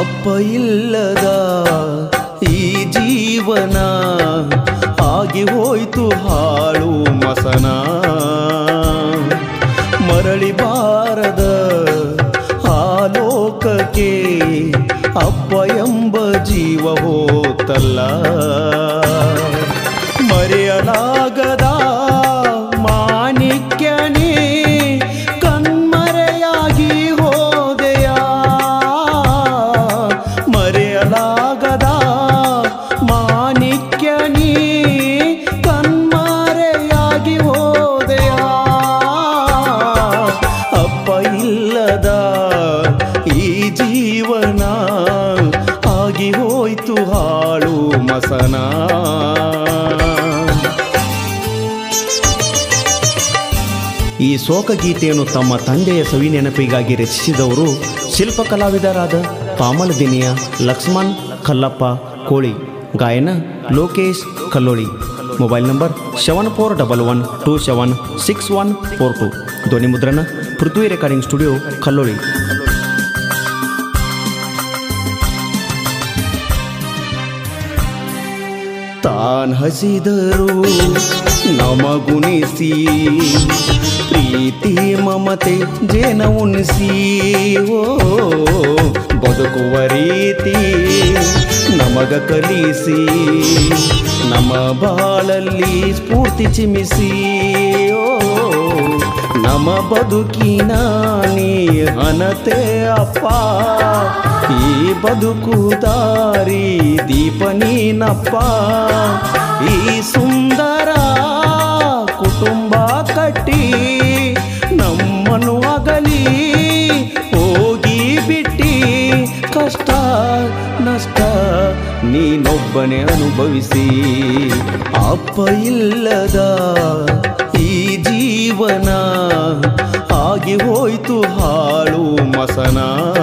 ಅಪ್ಪ ಇಲ್ಲದ ಈ ಜೀವನ ಆಗಿ ಹೋಯ್ತು ಹಾಳು ಮಸನ. ಮರಳಿ ಬಾರದ ಆ ಲೋಕಕ್ಕೆ ಅಪ್ಪ ಎಂಬ ಜೀವ ಹೋತಲ್ಲ. ಮರೆಯಲಾಗದ ಮಾಣಿಕ್ಯನೇ ಕಣ್ಮರೆಯಾಗಿ ಹೋದೆಯ. ಮರೆಯಲಾಗದ ಮಾಣಿಕ್ಯನೇ ಕಣ್ಮರೆಯಾಗಿ ಹೋದೆಯ. ಅಪ್ಪ ಇಲ್ಲದ ಈ ಜೀವನ ಆಗಿ ಹೋಯ್ತು ಹಾಳು ಮಸನ. ಈ ಶೋಕಗೀತೆಯನ್ನು ತಮ್ಮ ತಂದೆಯ ಸವಿ ನೆನಪಿಗಾಗಿ ರಚಿಸಿದವರು ಶಿಲ್ಪ ಕಲಾವಿದರಾದ ಪಾಮಲದಿನಿಯ ಲಕ್ಷ್ಮಣ್ ಕಲ್ಲಪ್ಪ ಕೋಳಿ. ಗಾಯನ ಲೋಕೇಶ್ ಕಲ್ಲೋಳಿ. Mobile number 7411276142. ಧ್ವನಿ ಮುದ್ರಣ ಪೃಥ್ವಿ ರೆಕಾರ್ಡಿಂಗ್ ಸ್ಟುಡಿಯೋ ಕಲ್ಲೋಳಿ. ತಾನ್ ಹಸಿದರು ನಮಗುಣಿಸಿ ಪ್ರೀತಿ ಮಮತೆ ಜೇನ ಉಣಿಸಿ ಓ ಬದುಕುವ ರೀತಿ ನಮಗ ಕಲಿಸಿ ನಮ್ಮ ಬಾಳಲ್ಲಿ ಸ್ಫೂರ್ತಿ ಚಿಮಿಸಿ ಓ ನಮ್ಮ ಬದುಕಿನ ನೀ ಹನತೆ ಅಪ್ಪ. ಈ ಬದುಕು ದಾರಿ ದೀಪ ನೀನಪ್ಪ. ಈ ಸುಂದರ ಕುಟುಂಬ ಕಟ್ಟಿ ನಮ್ಮನ್ನು ಅಗಲಿ ಹೋಗಿ ಬಿಟ್ಟಿ ಕಷ್ಟ ನಷ್ಟ ನೀನೊಬ್ಬನೇ ಅನುಭವಿಸಿ. ಅಪ್ಪ ಇಲ್ಲದ ಈ ಜೀವನ ಆಗಿ ಹೋಯ್ತು ಹಾಳು ಮಸನ.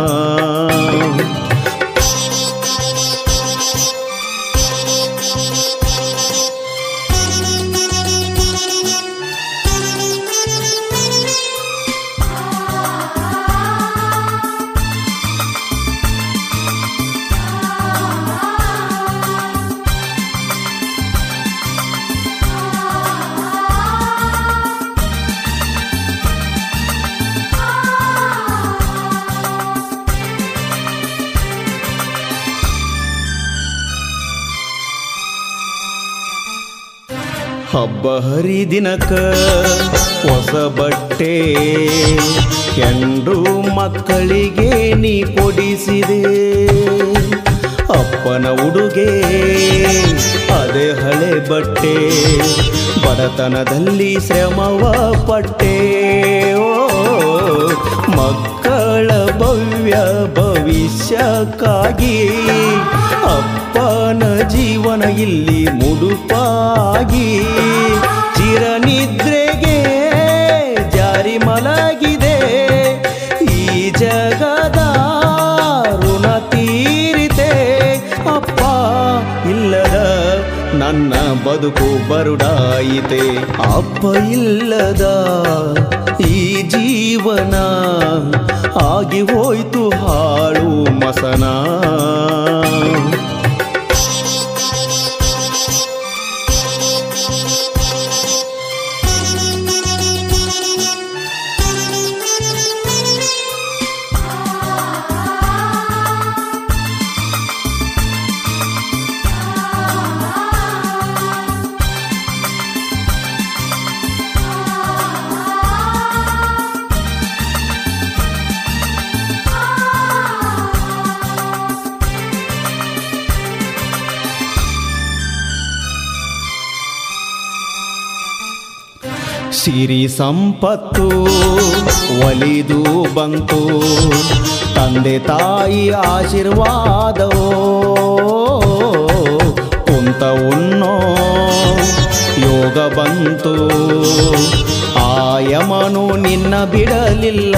ಹಬ್ಬ ಹರಿದಿನಕ ಹೊಸ ಬಟ್ಟೆ ಹೆಂಡ್ರು ಮಕ್ಕಳಿಗೆ ನೀ ಕೊಡಿಸಿದೆ. ಅಪ್ಪನ ಉಡುಗೆ ಅದೇ ಹಳೆ ಬಟ್ಟೆ ಬಡತನದಲ್ಲಿ ಶ್ರಮವ ಪಟ್ಟೆ. ಓ ಮಕ್ಕಳ ಭವ್ಯ ಭವಿಷ್ಯಕ್ಕಾಗಿ ಅಪ್ಪನ ಜೀವನ ಇಲ್ಲಿ ಮುಡುಪಾಗಿ ಚಿರನಿದ್ರೆಗೆ ಜಾರಿ ಮಲಗಿದೆ. ಈ ಜಗದ ಋಣ ತೀರಿತೆ ಅಪ್ಪ ಇಲ್ಲದ ನನ್ನ ಬದುಕು ಬರುಡಾಯಿತೆ. ಅಪ್ಪ ಇಲ್ಲದ ಈ ಜೀವನ ಆಗಿ ಹೋಯ್ತು ಹಾಳು ಮಸನ. ಸಿರಿ ಸಂಪತ್ತು ಒಲಿದು ಬಂತು ತಂದೆ ತಾಯಿ ಆಶೀರ್ವಾದವೋ. ಕುಂತ ಉಣ್ಣೋ ಯೋಗ ಬಂತು ಆಯಮನು ನಿನ್ನ ಬಿಡಲಿಲ್ಲ.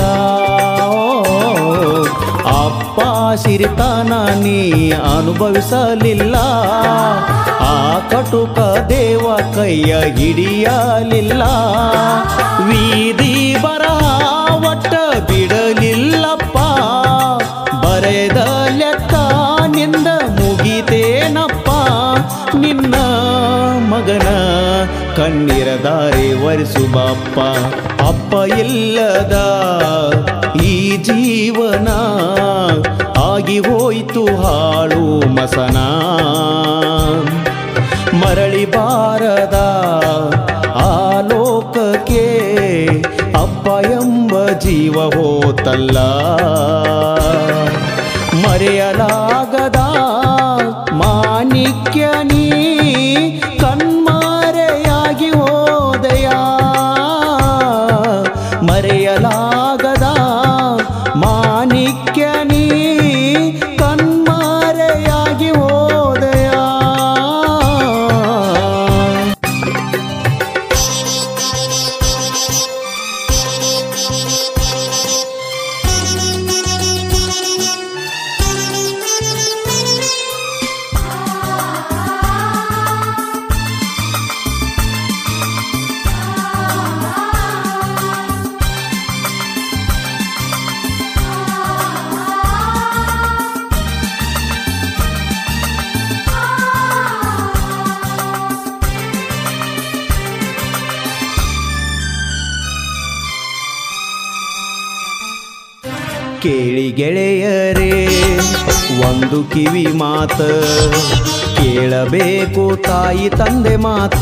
ಅಪ್ಪ ಸಿರಿತನ ನೀ ಅನುಭವಿಸಲಿಲ್ಲ. ಆ ಕಟುಕ ದೇವ ಕೈಯ ಹಿಡಿಯಲಿಲ್ಲ. ವೀದಿ ಬರಹ ಒಟ್ಟ ಬಿಡಲಿಲ್ಲಪ್ಪ. ಬರೆದ ಲೆಕ್ಕ ಮಗನ ಕಣ್ಣೀರ ದಾರಿ ಒರೆಸು ಬಾಪ್ಪ. ಅಪ್ಪ ಇಲ್ಲದ ಈ ಜೀವನ ಆಗಿ ಹೋಯ್ತು ಹಾಳು ಮಸನ. ಮರಳಿ ಬಾರದ ಆ ಲೋಕಕ್ಕೆ ಅಪ್ಪ ಎಂಬ ಜೀವ ಹೋತಲ್ಲ. ಮರೆಯಲಾಗದ ಮಾಣಿಕ್ಯ ನೀ ಕಣ್ಮರೆಯಾಗಿ ಹೋದೆಯ. ಮರೆಯಲಾಗದ ಮಾಣಿಕ್ಯ ನೀ ಕಣ್ಮರೆಯಾಗಿ ಹೋದೆಯ. ಕೇಳಿ ಗೆಳೆಯರೇ ಒಂದು ಕಿವಿ ಮಾತ, ಕೇಳಬೇಕು ತಾಯಿ ತಂದೆ ಮಾತ.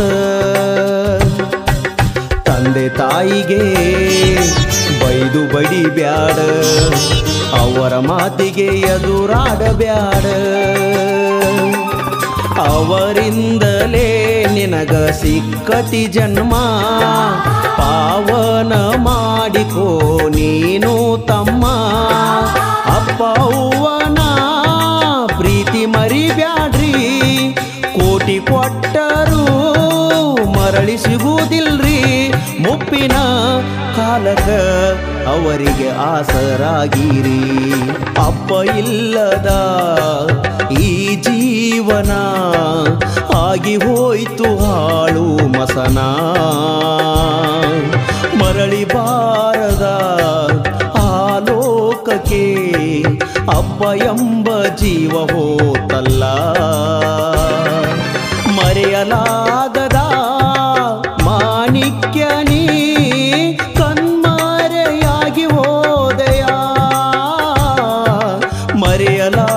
ತಂದೆ ತಾಯಿಗೆ ಬೈದು ಬಡಿ ಬ್ಯಾಡ, ಅವರ ಮಾತಿಗೆ ಎದುರಾಡಬ್ಯಾಡ. ಅವರಿಂದಲೇ ನಿನಗ ಸಿಕ್ಕತಿ ಜನ್ಮ, ಪಾವನ ಮಾಡಿಕೋ ನೀನು ತಮ್ಮ. ಅಪ್ಪ ಅವ್ವನ ಪ್ರೀತಿ ಮರಿಬ್ಯಾಡ್ರಿ, ಕೋಟಿ ಕೊಟ್ಟರೂ ಮರಳಿ ಸಿಗುವುದಿಲ್ರಿ. ಮುಪ್ಪಿನ ಕಾಲಕ ಅವರಿಗೆ ಆಸರಾಗಿರಿ. ಅಪ್ಪ ಇಲ್ಲದ ಈ ಜೀವನ ಆಗಿ ಹೋಯ್ತು ಹಾಳು ಮಸನ. ಮರಳಿ ಬಾರದ ಆ ಲೋಕಕ್ಕೆ ಅಪ್ಪ ಎಂಬ ಜೀವ ಹೋತಲ್ಲ. ಮರೆಯಲಾಗದ ಮಾಣಿಕ್ಯ ನೀ ಕಣ್ಮರೆಯಾಗಿ ಹೋದೆಯ. ಮರೆಯಲಾಗದ